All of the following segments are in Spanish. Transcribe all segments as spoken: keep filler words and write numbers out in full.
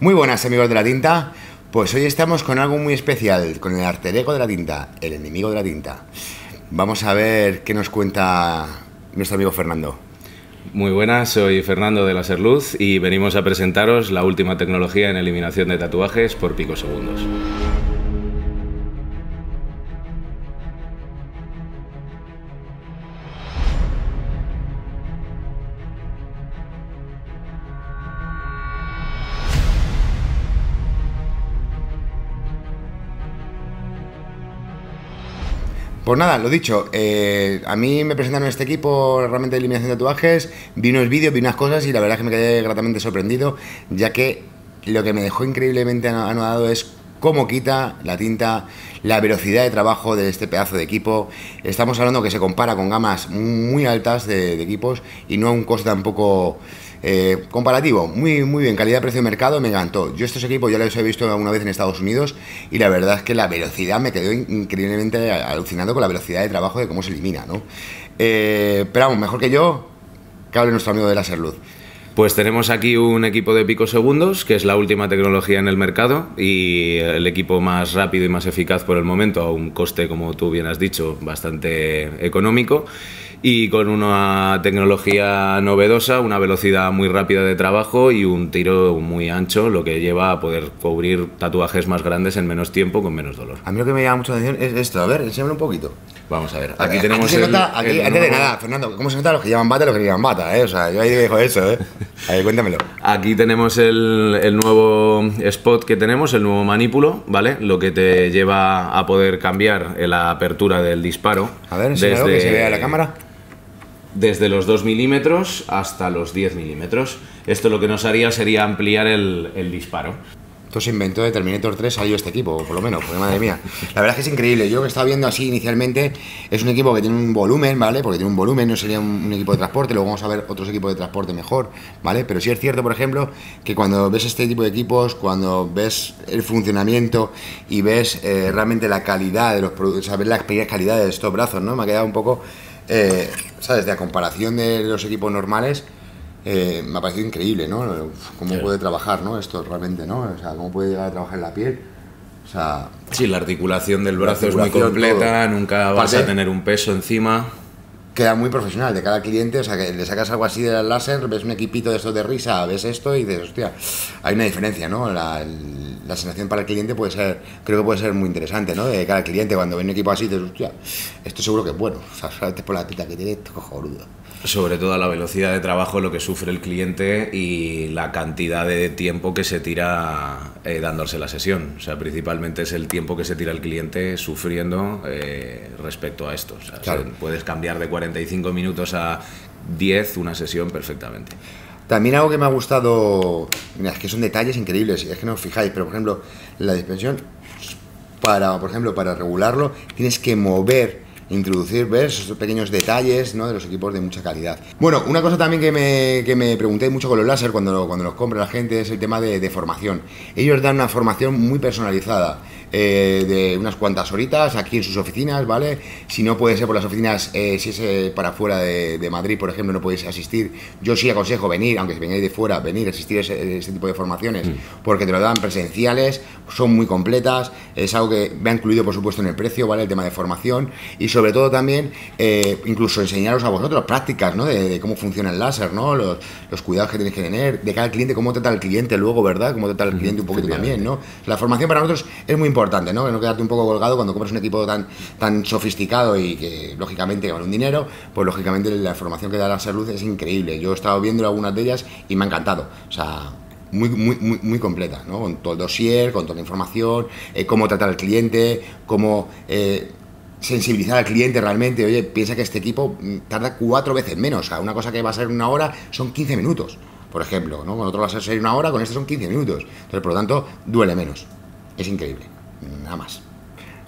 Muy buenas amigos de la tinta, pues hoy estamos con algo muy especial, con el alter ego de la tinta, el enemigo de la tinta. Vamos a ver qué nos cuenta nuestro amigo Fernando. Muy buenas, soy Fernando de Laserluz y venimos a presentaros la última tecnología en eliminación de tatuajes por picosegundos. Pues nada, lo dicho, eh, a mí me presentaron este equipo realmente de eliminación de tatuajes, vi unos vídeos, vi unas cosas y la verdad es que me quedé gratamente sorprendido, ya que lo que me dejó increíblemente anodado es cómo quita la tinta, la velocidad de trabajo de este pedazo de equipo. Estamos hablando que se compara con gamas muy altas de, de equipos y no a un coste tampoco eh, comparativo. Muy, muy bien, calidad, precio, mercado, me encantó. Yo estos equipos ya los he visto alguna vez en Estados Unidos y la verdad es que la velocidad me quedó increíblemente alucinando con la velocidad de trabajo de cómo se elimina, ¿no? Eh, pero vamos, mejor que yo, que hable nuestro amigo de Laserluz. Pues tenemos aquí un equipo de picosegundos, que es la última tecnología en el mercado y el equipo más rápido y más eficaz por el momento, a un coste, como tú bien has dicho, bastante económico, y con una tecnología novedosa, una velocidad muy rápida de trabajo y un tiro muy ancho, lo que lleva a poder cubrir tatuajes más grandes en menos tiempo con menos dolor. A mí lo que me llama mucho la atención es esto, a ver, enséñame un poquito. Vamos a ver, Aquí, aquí tenemos aquí se el, nota, aquí, el antes de nuevo... nada, Fernando, ¿cómo se nota los que llevan bata y los que no llevan bata, eh? O sea, yo ahí dejo eso, eh. A ver, cuéntamelo. Aquí tenemos el, el nuevo spot que tenemos, el nuevo manípulo, ¿vale? Lo que te lleva a poder cambiar la apertura del disparo. A ver, enséñalo, desde, que se vea la cámara. Desde los dos milímetros hasta los diez milímetros. Esto lo que nos haría sería ampliar el, el disparo. Esto se inventó de Terminator tres, salió este equipo, por lo menos, porque madre mía. La verdad es que es increíble. Yo lo que estaba viendo así inicialmente es un equipo que tiene un volumen, ¿vale? Porque tiene un volumen, no sería un, un equipo de transporte. Luego vamos a ver otros equipos de transporte mejor, ¿vale? Pero sí es cierto, por ejemplo, que cuando ves este tipo de equipos, cuando ves el funcionamiento y ves eh, realmente la calidad de los productos, sabes la calidad de estos brazos, ¿no? Me ha quedado un poco, eh, ¿sabes? De a comparación de los equipos normales. Eh, me ha parecido increíble, ¿no? Cómo puede trabajar, ¿no? Esto realmente, ¿no? O sea, cómo puede llegar a trabajar en la piel. O sea, sí, la articulación del brazo es muy completa, todo. Nunca vas a tener un peso encima. Queda muy profesional de cada cliente, o sea, que le sacas algo así del láser, ves un equipito de estos de risa, ves esto y dices, hostia, hay una diferencia, ¿no? La, la sensación para el cliente puede ser, creo que puede ser muy interesante, ¿no? De cada cliente, cuando ve un equipo así, dices, hostia, esto seguro que es bueno, o sea, solamente por la pita que tiene, esto cojonudo. Sobre todo la velocidad de trabajo, lo que sufre el cliente y la cantidad de tiempo que se tira eh, dándose la sesión. O sea, principalmente es el tiempo que se tira el cliente sufriendo eh, respecto a esto. O sea, claro. se, puedes cambiar de cuarenta y cinco minutos a diez una sesión perfectamente. También algo que me ha gustado, mira, es que son detalles increíbles, es que no os fijáis, pero por ejemplo, la dispensión, para, por ejemplo, para regularlo, tienes que mover, introducir, ¿ves? Esos pequeños detalles, ¿no? De los equipos de mucha calidad. Bueno, una cosa también que me, que me pregunté mucho con los láser cuando, cuando los compra la gente es el tema de, de formación. Ellos dan una formación muy personalizada, eh, de unas cuantas horitas aquí en sus oficinas, ¿vale? Si no puede ser por las oficinas, eh, si es eh, para fuera de, de Madrid, por ejemplo, no podéis asistir. Yo sí aconsejo venir, aunque si vengáis de fuera, venir a asistir a ese, ese tipo de formaciones, mm. porque te lo dan presenciales, son muy completas, es algo que va incluido, por supuesto, en el precio, ¿vale? El tema de formación y sobre todo también, eh, incluso enseñaros a vosotros prácticas, ¿no? De, de cómo funciona el láser, ¿no? Los, los cuidados que tenéis que tener, de cada cliente, cómo trata el cliente luego, ¿verdad? Cómo trata el cliente un poquito también, ¿no? La formación para nosotros es muy importante, ¿no? Que no quedarte un poco colgado cuando compras un equipo tan, tan sofisticado y que, lógicamente, vale un dinero, pues, lógicamente, la formación que da Laserluz es increíble. Yo he estado viendo algunas de ellas y me ha encantado. O sea, muy, muy, muy, muy completa, ¿no? Con todo el dossier, con toda la información, eh, cómo tratar al cliente, cómo... Eh, sensibilizar al cliente realmente. Oye, piensa que este equipo tarda cuatro veces menos, o sea, una cosa que va a ser una hora son quince minutos, por ejemplo, ¿no? Con otro va a ser una hora, con este son quince minutos, entonces por lo tanto duele menos, es increíble, nada más.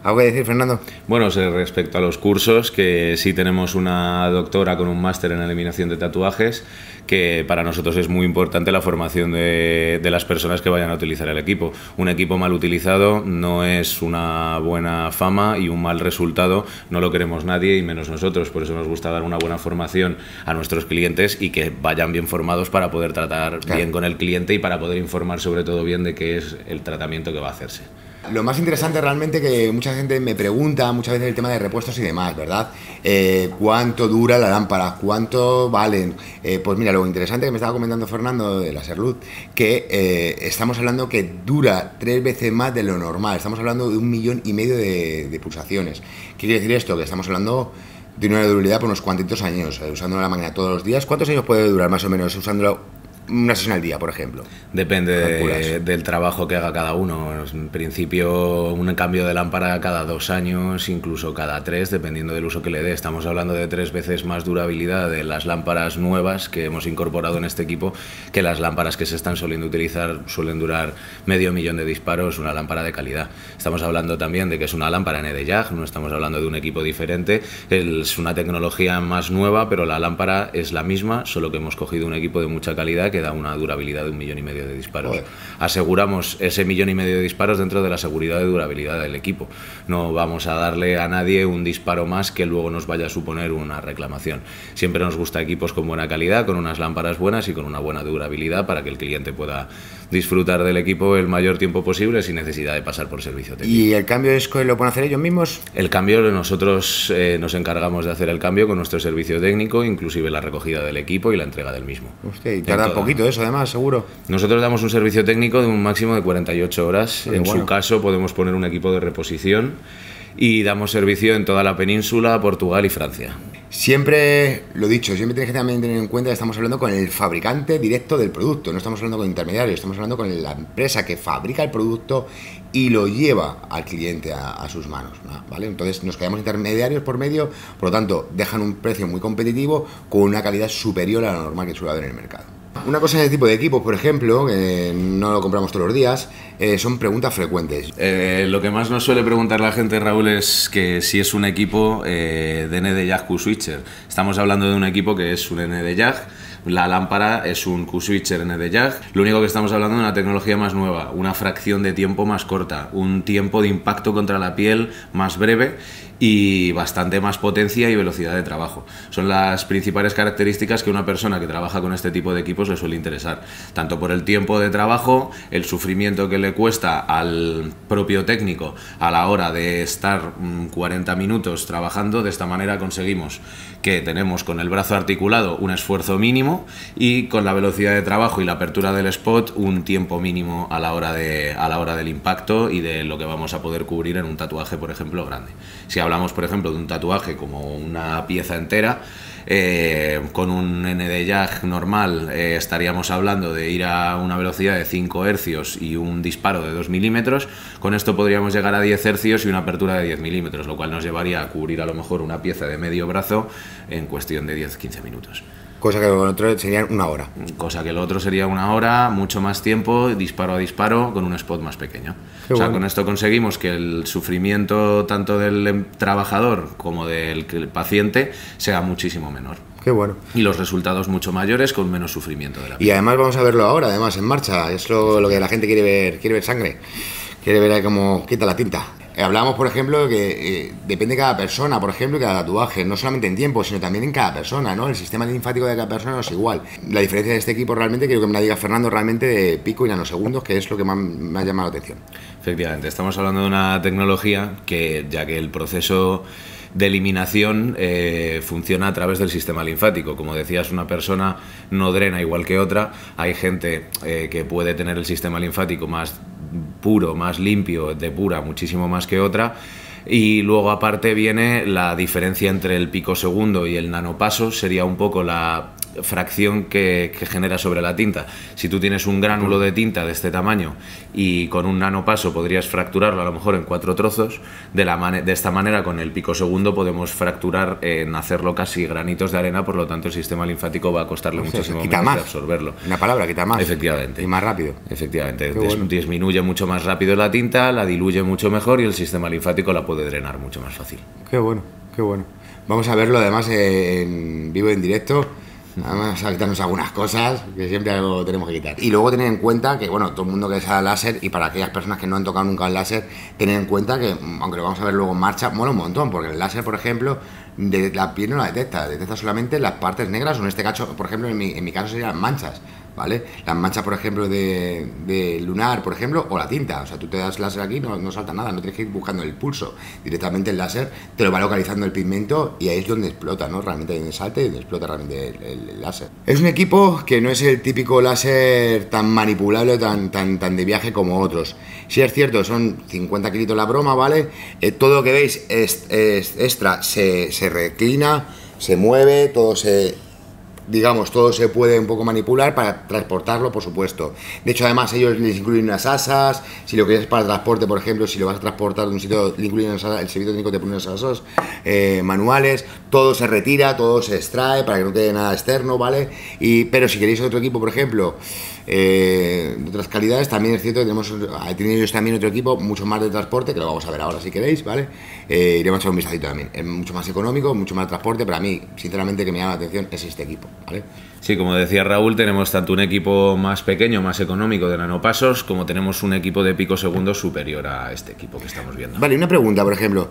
¿Algo que decir, Fernando? Bueno, respecto a los cursos, que sí tenemos una doctora con un máster en eliminación de tatuajes, que para nosotros es muy importante la formación de, de las personas que vayan a utilizar el equipo. Un equipo mal utilizado no es una buena fama y un mal resultado no lo queremos nadie y menos nosotros. Por eso nos gusta dar una buena formación a nuestros clientes y que vayan bien formados para poder tratar claro. bien con el cliente y para poder informar sobre todo bien de qué es el tratamiento que va a hacerse. Lo más interesante realmente que mucha gente me pregunta muchas veces el tema de repuestos y demás, ¿verdad? Eh, ¿Cuánto dura la lámpara? ¿Cuánto valen? Eh, pues mira, lo interesante que me estaba comentando Fernando de la Serluz, que eh, estamos hablando que dura tres veces más de lo normal. Estamos hablando de un millón y medio de, de pulsaciones. ¿Qué quiere decir esto? Que estamos hablando de una durabilidad por unos cuantitos años, eh, usando la máquina todos los días. ¿Cuántos años puede durar más o menos usándola una sesión al día, por ejemplo? Depende de, del trabajo que haga cada uno. En principio, un cambio de lámpara cada dos años, incluso cada tres, dependiendo del uso que le dé. Estamos hablando de tres veces más durabilidad de las lámparas nuevas que hemos incorporado en este equipo que las lámparas que se están soliendo utilizar. Suelen durar medio millón de disparos, una lámpara de calidad. Estamos hablando también de que es una lámpara N D J, no estamos hablando de un equipo diferente. Es una tecnología más nueva, pero la lámpara es la misma, solo que hemos cogido un equipo de mucha calidad que da una durabilidad de un millón y medio de disparos. Joder. Aseguramos ese millón y medio de disparos dentro de la seguridad de durabilidad del equipo. No vamos a darle a nadie un disparo más que luego nos vaya a suponer una reclamación. Siempre nos gusta equipos con buena calidad, con unas lámparas buenas y con una buena durabilidad para que el cliente pueda disfrutar del equipo el mayor tiempo posible sin necesidad de pasar por servicio técnico. ¿Y el cambio es que lo pueden hacer ellos mismos? El cambio, nosotros eh, nos encargamos de hacer el cambio con nuestro servicio técnico, inclusive la recogida del equipo y la entrega del mismo. Hostia, y tarda poquito eso, además, seguro. Nosotros damos un servicio técnico de un máximo de cuarenta y ocho horas. Muy en bueno. su caso podemos poner un equipo de reposición y damos servicio en toda la península, Portugal y Francia. Siempre, lo dicho, siempre tienes que también tener en cuenta que estamos hablando con el fabricante directo del producto, no estamos hablando con intermediarios, estamos hablando con la empresa que fabrica el producto y lo lleva al cliente a, a sus manos, ¿no? ¿Vale? Entonces nos quedamos intermediarios por medio, por lo tanto dejan un precio muy competitivo con una calidad superior a la normal que suele haber en el mercado. Una cosa de este tipo de equipos, por ejemplo, que no lo compramos todos los días, eh, son preguntas frecuentes. Eh, lo que más nos suele preguntar la gente, Raúl, es que si es un equipo eh, de N D J Q-Switcher. Estamos hablando de un equipo que es un N D J. La lámpara es un Q-Switcher N D J. Lo único que estamos hablando de una tecnología más nueva, una fracción de tiempo más corta, un tiempo de impacto contra la piel más breve y bastante más potencia y velocidad de trabajo. Son las principales características que una persona que trabaja con este tipo de equipos le suele interesar, tanto por el tiempo de trabajo, el sufrimiento que le cuesta al propio técnico a la hora de estar cuarenta minutos trabajando. De esta manera conseguimos que tenemos con el brazo articulado un esfuerzo mínimo y con la velocidad de trabajo y la apertura del spot un tiempo mínimo a la hora de, a la hora del impacto y de lo que vamos a poder cubrir en un tatuaje, por ejemplo, grande. Si hablamos, por ejemplo, de un tatuaje como una pieza entera, eh, con un N D J normal eh, estaríamos hablando de ir a una velocidad de cinco hercios y un disparo de dos milímetros. Con esto podríamos llegar a diez hercios y una apertura de diez milímetros, lo cual nos llevaría a cubrir a lo mejor una pieza de medio brazo en cuestión de diez a quince minutos. Cosa que lo otro sería una hora. Cosa que lo otro sería una hora, mucho más tiempo, disparo a disparo, con un spot más pequeño. Qué o sea, bueno. Con esto conseguimos que el sufrimiento tanto del trabajador como del paciente sea muchísimo menor. Qué bueno. Y los resultados mucho mayores con menos sufrimiento de la piel. Y además vamos a verlo ahora, además, en marcha. Es lo, lo que la gente quiere ver, quiere ver sangre. Quiere ver cómo quita la tinta. Hablamos, por ejemplo, que eh, depende de cada persona, por ejemplo, cada tatuaje, no solamente en tiempo, sino también en cada persona, ¿no? El sistema linfático de cada persona no es igual. La diferencia de este equipo realmente, quiero que me la diga Fernando, realmente de pico y nanosegundos, que es lo que más me ha llamado la atención. Efectivamente, estamos hablando de una tecnología que, ya que el proceso de eliminación eh, funciona a través del sistema linfático. Como decías, una persona no drena igual que otra. Hay gente eh, que puede tener el sistema linfático más puro, más limpio, depura muchísimo más que otra. Y luego aparte viene la diferencia entre el picosegundo y el nanopaso, sería un poco la fracción que, que genera sobre la tinta. Si tú tienes un gránulo de tinta de este tamaño y con un nanopaso podrías fracturarlo a lo mejor en cuatro trozos, de, la de esta manera con el picosegundo podemos fracturar en hacerlo casi granitos de arena, por lo tanto el sistema linfático va a costarle o sea, muchísimo menos más. de absorberlo. Una palabra, quita más. Efectivamente. Y más rápido. Efectivamente. Bueno. Disminuye mucho más rápido la tinta, la diluye mucho mejor y el sistema linfático la puede drenar mucho más fácil. Qué bueno, qué bueno. Vamos a verlo además en vivo, en directo. Vamos a quitarnos algunas cosas que siempre algo tenemos que quitar. Y luego tener en cuenta que, bueno, todo el mundo que sabe láser, y para aquellas personas que no han tocado nunca el láser, tener en cuenta que, aunque lo vamos a ver luego en marcha, mola un montón, porque el láser, por ejemplo, de la piel no la detecta, detecta solamente las partes negras, o en este caso, por ejemplo, en mi, en mi caso serían manchas, ¿vale? Las manchas, por ejemplo, de, de lunar, por ejemplo, o la tinta. O sea, tú te das láser aquí, no, no salta nada, no tienes que ir buscando el pulso. Directamente el láser te lo va localizando el pigmento y ahí es donde explota, ¿no? Realmente donde salta y donde explota realmente el, el, el láser. Es un equipo que no es el típico láser tan manipulable, tan, tan, tan de viaje como otros. Sí es cierto, son cincuenta kilitos la broma, ¿vale? Eh, todo lo que veis es, es extra, se, se reclina, se mueve, todo se... digamos, todo se puede un poco manipular para transportarlo, por supuesto. De hecho, además, ellos les incluyen unas asas. Si lo quieres para transporte, por ejemplo, si lo vas a transportar de un sitio, le incluyen unas asas, el servicio técnico te pone unas asas eh, manuales. Todo se retira, todo se extrae para que no quede nada externo, ¿vale? Y, pero si queréis otro equipo, por ejemplo, eh, de otras calidades, también es cierto que tenemos, tienen ellos también otro equipo mucho más de transporte, que lo vamos a ver ahora si queréis, ¿vale? Eh, iremos a echar un vistacito también. Es mucho más económico, mucho más transporte, pero a mí, sinceramente, que me llama la atención es este equipo, ¿vale? Sí, como decía Raúl, tenemos tanto un equipo más pequeño, más económico de nanopasos, como tenemos un equipo de picosegundos superior a este equipo que estamos viendo. Vale, una pregunta, por ejemplo,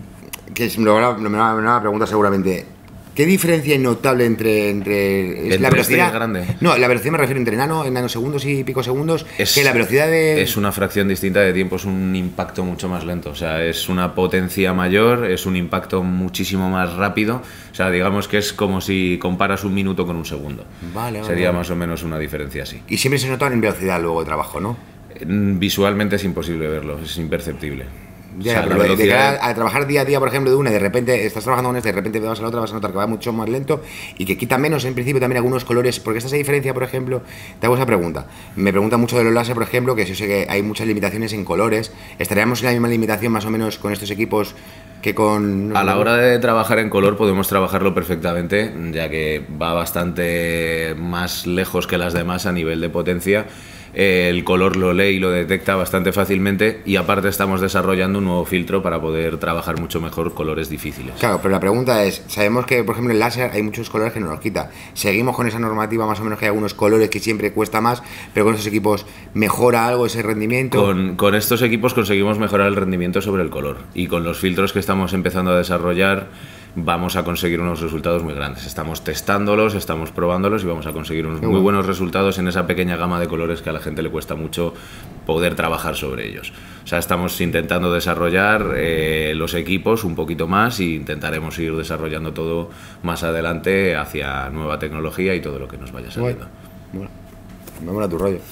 que me lo van a preguntar seguramente. ¿Qué diferencia hay notable entre, entre, entre la velocidad? Este grande. No, la velocidad me refiero entre nano, en nanosegundos y picosegundos, es, que la velocidad de... Es una fracción distinta de tiempo, es un impacto mucho más lento, o sea, es una potencia mayor, es un impacto muchísimo más rápido, o sea, digamos que es como si comparas un minuto con un segundo. Vale, vale. Sería vale. más o menos una diferencia así. Y siempre se nota en velocidad luego de trabajo, ¿no? Visualmente es imposible verlo, es imperceptible. Ya, o sea, pero de cara a, a trabajar día a día, por ejemplo, de una, y de repente estás trabajando con esta, de repente te vas a la otra, vas a notar que va mucho más lento y que quita menos en principio también algunos colores, porque esta es la diferencia, por ejemplo, te hago esa pregunta. Me pregunta mucho de los láser, por ejemplo, que yo sé que hay muchas limitaciones en colores. ¿Estaríamos en la misma limitación más o menos con estos equipos que con...? A la hora de trabajar en color podemos trabajarlo perfectamente, ya que va bastante más lejos que las demás a nivel de potencia. El color lo lee y lo detecta bastante fácilmente y aparte estamos desarrollando un nuevo filtro para poder trabajar mucho mejor colores difíciles. Claro, pero la pregunta es, sabemos que por ejemplo en láser hay muchos colores que nos los quita. Seguimos con esa normativa más o menos que hay algunos colores que siempre cuesta más, pero con esos equipos mejora algo ese rendimiento. Con, con estos equipos conseguimos mejorar el rendimiento sobre el color y con los filtros que estamos empezando a desarrollar vamos a conseguir unos resultados muy grandes. Estamos testándolos, estamos probándolos y vamos a conseguir unos Qué muy bueno. buenos resultados en esa pequeña gama de colores que a la gente le cuesta mucho poder trabajar sobre ellos. O sea, estamos intentando desarrollar eh, los equipos un poquito más e intentaremos ir desarrollando todo más adelante hacia nueva tecnología y todo lo que nos vaya saliendo. Bueno, me mola tu rollo.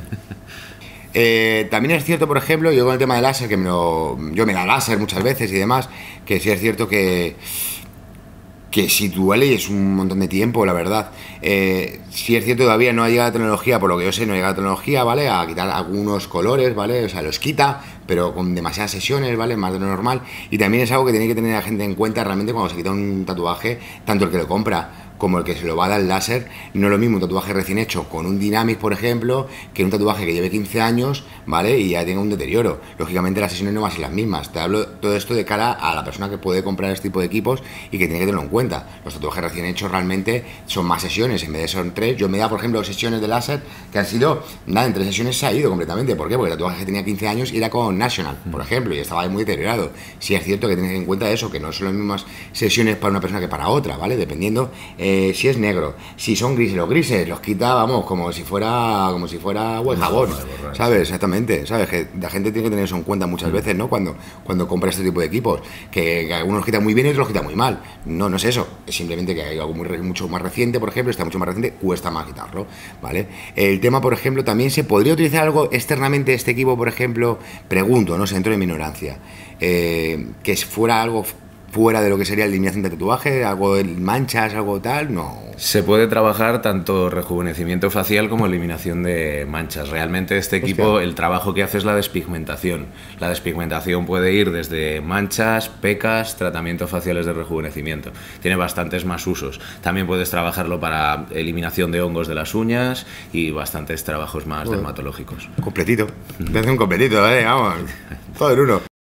Eh, también es cierto, por ejemplo, yo con el tema del láser, que me lo, yo me da láser muchas veces y demás, que sí es cierto que que si duele es un montón de tiempo, la verdad. Eh, sí es cierto, todavía no ha llegado la tecnología, por lo que yo sé, no ha llegado la tecnología, ¿vale? A quitar algunos colores, ¿vale? O sea, los quita, pero con demasiadas sesiones, ¿vale? Más de lo normal. Y también es algo que tiene que tener la gente en cuenta realmente cuando se quita un tatuaje, tanto el que lo compra como el que se lo va a dar el láser. No es lo mismo un tatuaje recién hecho con un Dynamic, por ejemplo, que un tatuaje que lleve quince años, ¿vale? Y ya tenga un deterioro. Lógicamente las sesiones no van a ser las mismas. Te hablo todo esto de cara a la persona que puede comprar este tipo de equipos y que tiene que tenerlo en cuenta. Los tatuajes recién hechos realmente son más sesiones, en vez de son tres. Yo me da, por ejemplo, sesiones de láser que han sido, nada, en tres sesiones se ha ido completamente. ¿Por qué? Porque el tatuaje que tenía quince años era con National, por ejemplo, y estaba muy deteriorado. Sí es cierto que tienes en cuenta eso, que no son las mismas sesiones para una persona que para otra, ¿vale? Dependiendo eh, si es negro, si son grises, los grises los quita, vamos, como si fuera como si fuera buen jabón, ¿sabes? Exactamente, ¿sabes? Que la gente tiene que tener eso en cuenta muchas veces, ¿no? Cuando, cuando compra este tipo de equipos, que, que algunos los quitan muy bien y otros los quitan muy mal. No, no es eso, es simplemente que hay algo muy, mucho más reciente, por ejemplo, está mucho más reciente, cuesta más quitarlo, ¿vale? El tema, por ejemplo, también se podría utilizar algo externamente este equipo, por ejemplo, pregunto, no sé, dentro de mi ignorancia, eh, que fuera algo fuera de lo que sería la eliminación de tatuaje, algo de manchas, algo tal, no. Se puede trabajar tanto rejuvenecimiento facial como eliminación de manchas. Realmente este equipo, Hostia. el trabajo que hace es la despigmentación. La despigmentación puede ir desde manchas, pecas, tratamientos faciales de rejuvenecimiento. Tiene bastantes más usos. También puedes trabajarlo para eliminación de hongos de las uñas y bastantes trabajos más bueno, dermatológicos. Completito. Te hace un completito, ¿eh? Vamos. Todo en uno.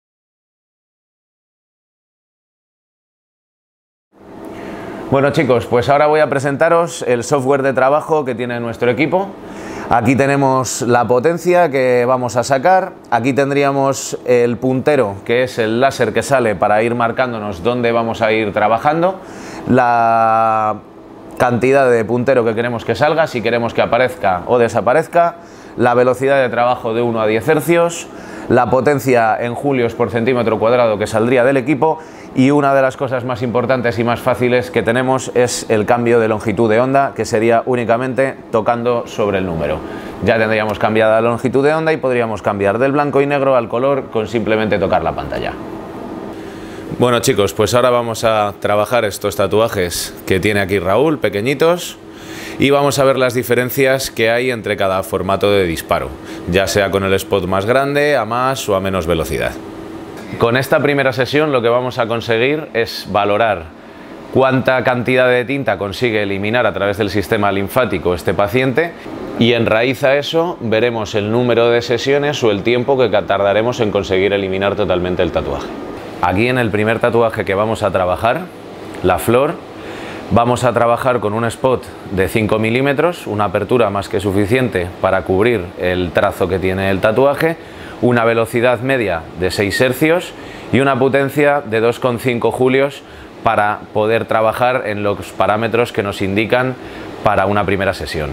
Bueno chicos, pues ahora voy a presentaros el software de trabajo que tiene nuestro equipo. Aquí tenemos la potencia que vamos a sacar, aquí tendríamos el puntero, que es el láser que sale para ir marcándonos dónde vamos a ir trabajando, la cantidad de puntero que queremos que salga, si queremos que aparezca o desaparezca, la velocidad de trabajo de uno a diez hercios, la potencia en julios por centímetro cuadrado que saldría del equipo, y una de las cosas más importantes y más fáciles que tenemos es el cambio de longitud de onda, que sería únicamente tocando sobre el número. Ya tendríamos cambiada la longitud de onda y podríamos cambiar del blanco y negro al color con simplemente tocar la pantalla. Bueno chicos, pues ahora vamos a trabajar estos tatuajes que tiene aquí Raúl, pequeñitos, y vamos a ver las diferencias que hay entre cada formato de disparo, ya sea con el spot más grande, a más o a menos velocidad. Con esta primera sesión lo que vamos a conseguir es valorar cuánta cantidad de tinta consigue eliminar a través del sistema linfático este paciente, y en raíz a eso veremos el número de sesiones o el tiempo que tardaremos en conseguir eliminar totalmente el tatuaje. Aquí en el primer tatuaje que vamos a trabajar, la flor, vamos a trabajar con un spot de cinco milímetros, una apertura más que suficiente para cubrir el trazo que tiene el tatuaje, una velocidad media de seis hercios y una potencia de dos coma cinco julios para poder trabajar en los parámetros que nos indican para una primera sesión.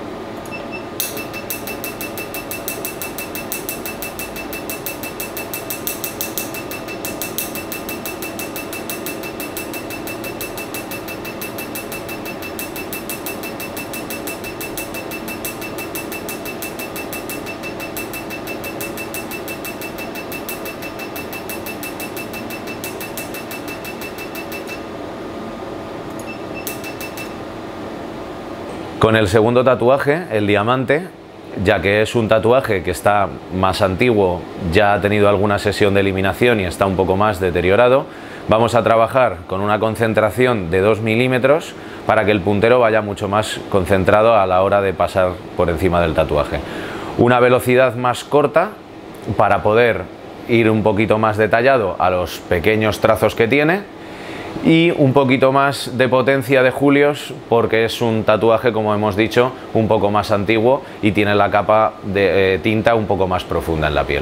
Con el segundo tatuaje, el diamante, ya que es un tatuaje que está más antiguo, ya ha tenido alguna sesión de eliminación y está un poco más deteriorado, vamos a trabajar con una concentración de dos milímetros para que el puntero vaya mucho más concentrado a la hora de pasar por encima del tatuaje. Una velocidad más corta para poder ir un poquito más detallado a los pequeños trazos que tiene, y un poquito más de potencia de julios porque es un tatuaje, como hemos dicho, un poco más antiguo y tiene la capa de eh, tinta un poco más profunda en la piel.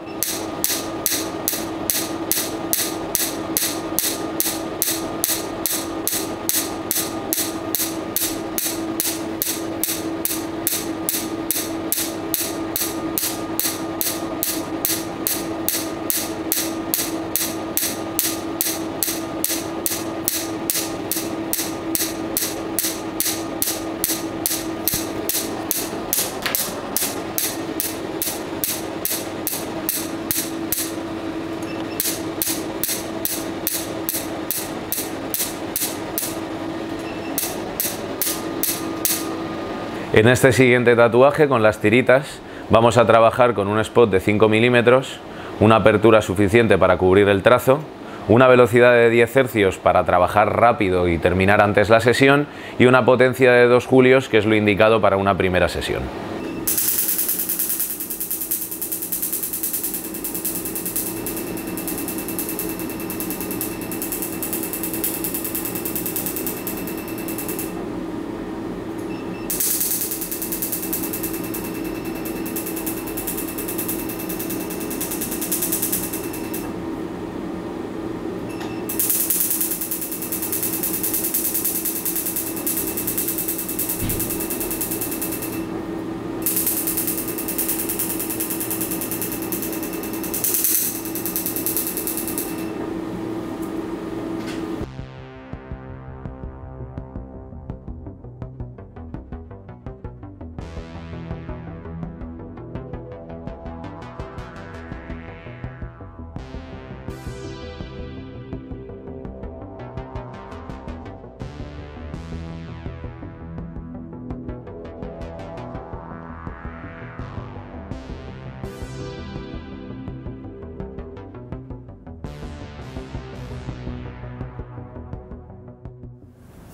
En este siguiente tatuaje, con las tiritas, vamos a trabajar con un spot de cinco milímetros, una apertura suficiente para cubrir el trazo, una velocidad de diez hercios para trabajar rápido y terminar antes la sesión, y una potencia de dos julios, que es lo indicado para una primera sesión.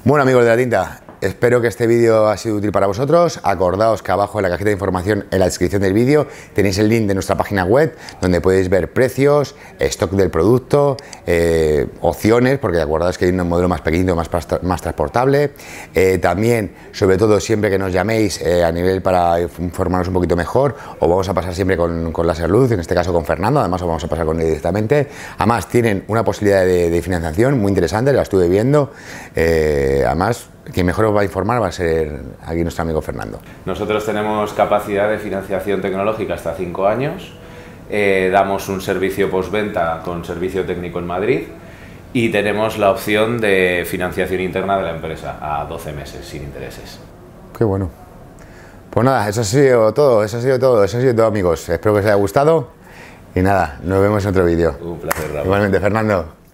Bueno, amigos de la tinta, espero que este vídeo haya sido útil para vosotros. Acordaos que abajo en la cajita de información, en la descripción del vídeo, tenéis el link de nuestra página web donde podéis ver precios, stock del producto, eh, opciones, porque acordaos que hay un modelo más pequeño, más, más transportable. Eh, también, sobre todo, siempre que nos llaméis eh, a nivel para informarnos un poquito mejor, os vamos a pasar siempre con, con Laserluz, en este caso con Fernando, además os vamos a pasar con él directamente. Además, tienen una posibilidad de, de financiación muy interesante, la estuve viendo. Eh, además, quien mejor os va a informar va a ser aquí nuestro amigo Fernando. Nosotros tenemos capacidad de financiación tecnológica hasta cinco años, eh, damos un servicio postventa con servicio técnico en Madrid y tenemos la opción de financiación interna de la empresa a doce meses sin intereses. Qué bueno. Pues nada, eso ha sido todo, eso ha sido todo, eso ha sido todo, amigos. Espero que os haya gustado y nada, nos vemos en otro vídeo. Un placer, Raúl. Igualmente, Fernando.